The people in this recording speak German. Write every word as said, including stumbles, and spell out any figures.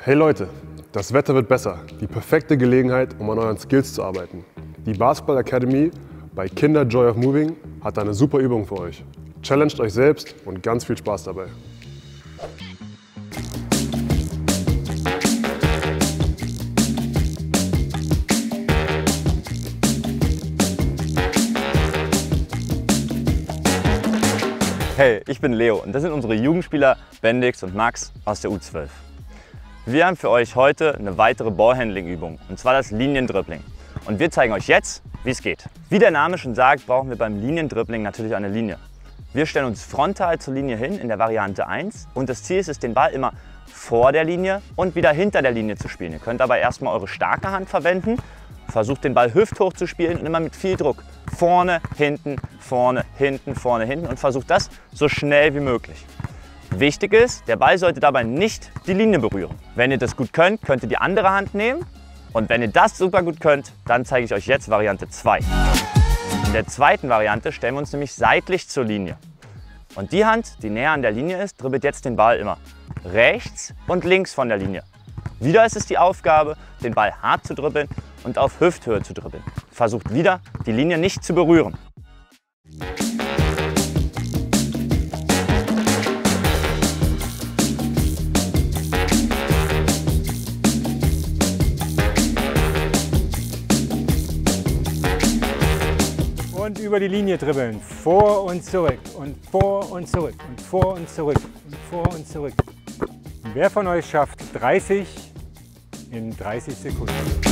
Hey Leute, das Wetter wird besser. Die perfekte Gelegenheit, um an euren Skills zu arbeiten. Die Basketball Academy bei Kinder Joy of Moving hat eine super Übung für euch. Challenged euch selbst und ganz viel Spaß dabei. Hey, ich bin Leo und das sind unsere Jugendspieler Bendix und Max aus der U zwölf. Wir haben für euch heute eine weitere Ballhandling-Übung, und zwar das Liniendribbling. Und wir zeigen euch jetzt, wie es geht. Wie der Name schon sagt, brauchen wir beim Liniendribbling natürlich eine Linie. Wir stellen uns frontal zur Linie hin in der Variante eins und das Ziel ist es, den Ball immer vor der Linie und wieder hinter der Linie zu spielen. Ihr könnt aber erstmal eure starke Hand verwenden, versucht den Ball hüfthoch zu spielen und immer mit viel Druck. Vorne, hinten, vorne, hinten, vorne, hinten und versucht das so schnell wie möglich. Wichtig ist, der Ball sollte dabei nicht die Linie berühren. Wenn ihr das gut könnt, könnt ihr die andere Hand nehmen. Und wenn ihr das super gut könnt, dann zeige ich euch jetzt Variante zwei. In der zweiten Variante stellen wir uns nämlich seitlich zur Linie. Und die Hand, die näher an der Linie ist, dribbelt jetzt den Ball immer rechts und links von der Linie. Wieder ist es die Aufgabe, den Ball hart zu dribbeln und auf Hüfthöhe zu dribbeln. Versucht wieder, die Linie nicht zu berühren. Und über die Linie dribbeln, vor und zurück und vor und zurück und vor und zurück und vor und zurück. Wer von euch schafft dreißig in dreißig Sekunden?